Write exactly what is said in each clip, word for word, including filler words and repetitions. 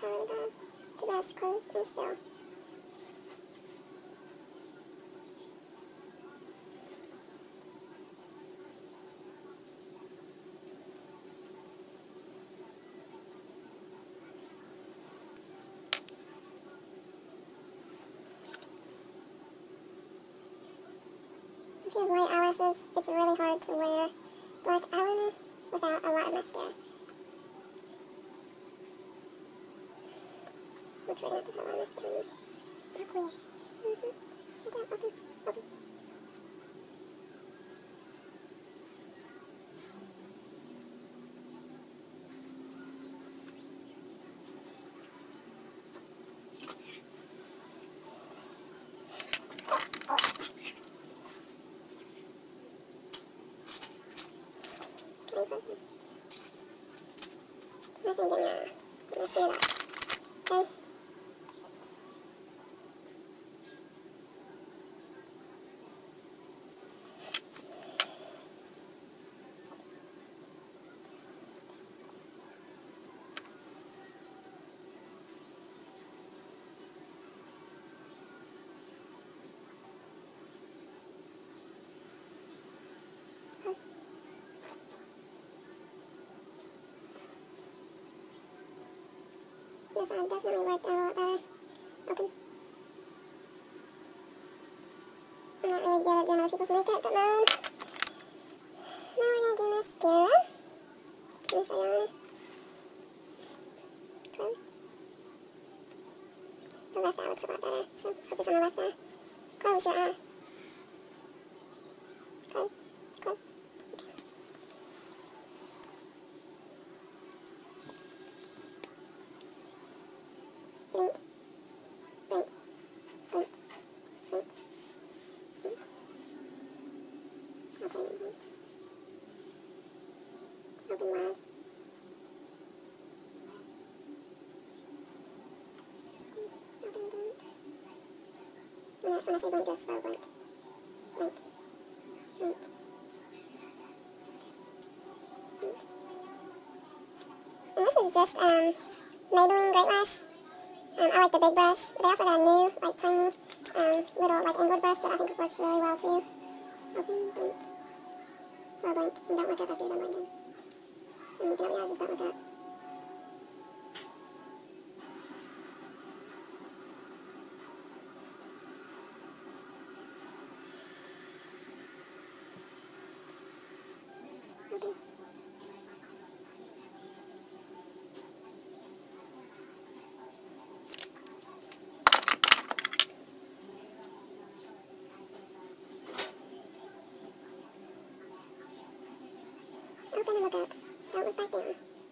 feel really bad. Keep your eyes closed and still. If you have white eyelashes, it's really hard to wear black eyeliner without a lot of mascara. I'm trying not to put a lot of mascara on you. Not queer. Mm-hmm. Okay, open, open. Can you close them? I'm not going to get my, my mascara back. Okay? Close. This side definitely worked out a lot better. Open. I'm not really good at doing other people's makeup, but now, now we're going to do mascara. Let me show you one. Close. The left eye looks a lot better, so focus on the left eye. Close your eye. Close. Close. Blink. Blink. Blink. Blink. Blink. Okay, blink. Open wide. Open, blink. When I, when I say blink, just slow blink. Blink. Blink. Blink. And this is just um, Maybelline Great Lash. Um, I like the big brush, but they also got a new, like, tiny, um, little, like, angled brush that I think works really well, too. Open, blink. Slow blink, and don't look up after you're done blinking. And you can open your eyes, just don't look up. Open. Open and look up. Don't look back down.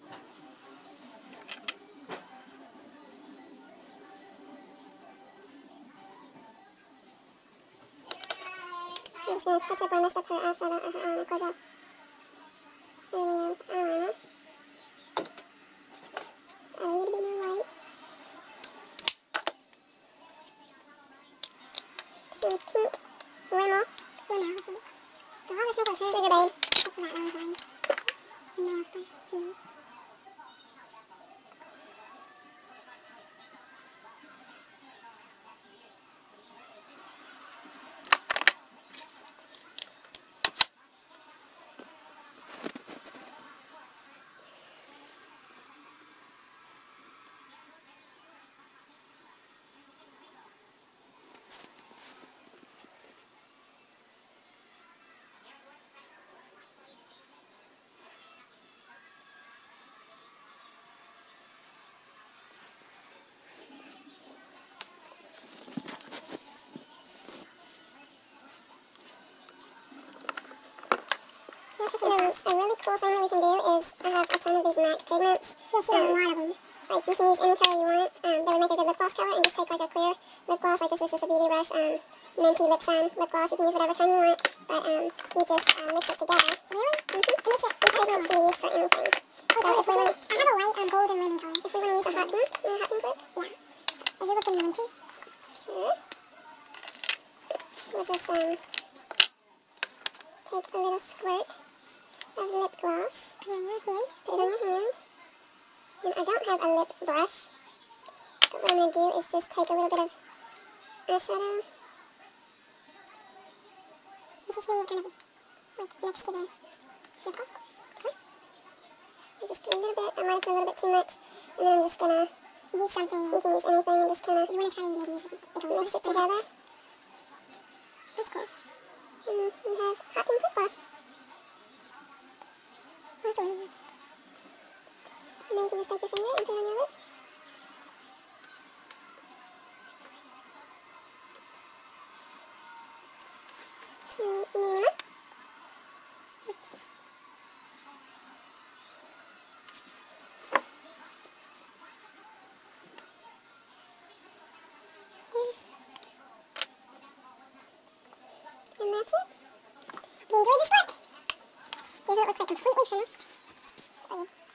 I'm just going to touch up or mess up her eyeshadow or her um, close your eyes. Really, eyeliner. A little bit more white. Some pink Rimmel. Rimmel, I think. The whole makeup is Sugar Babe. Except for that orange one. Nail brush, scissors. A really cool thing that we can do is I have a ton of these MAC pigments. Yes, you have um, a lot of them. Like, you can use any color you want. Um, they would make a good lip gloss color, and just take like a clear lip gloss. Like, this is just a Beauty Rush um, Minty Lip Shine lip gloss. You can use whatever kind you want, but um, you just uh, mix it together. Really? Mm-hmm. It makes it, these pigments can be used for anything. Oh, so if we want, I have a white, a gold, and lemon color. If we want to use a hot pink, you want a hot pink lip? Yeah. Is it looking minty? Sure. We'll just um, take a little squirt of lip gloss. Put it on your hand. Put it on your hand. And I don't have a lip brush, But what I'm going to do is just take a little bit of eyeshadow. And just leave it kind of like next to the lip gloss. Okay. And just put a little bit, I might have put a little bit too much. And then I'm just going to use something. You can use anything and just kind of, you want to try to maybe use like a mix it together. That's cool. And we have hot pink lip gloss. Oh, that's really good. And then you can just take your finger and put it on your lip. And you need more. And that's it. Hope you enjoyed this look. Here's what it looks like completely finished. Oh, yeah.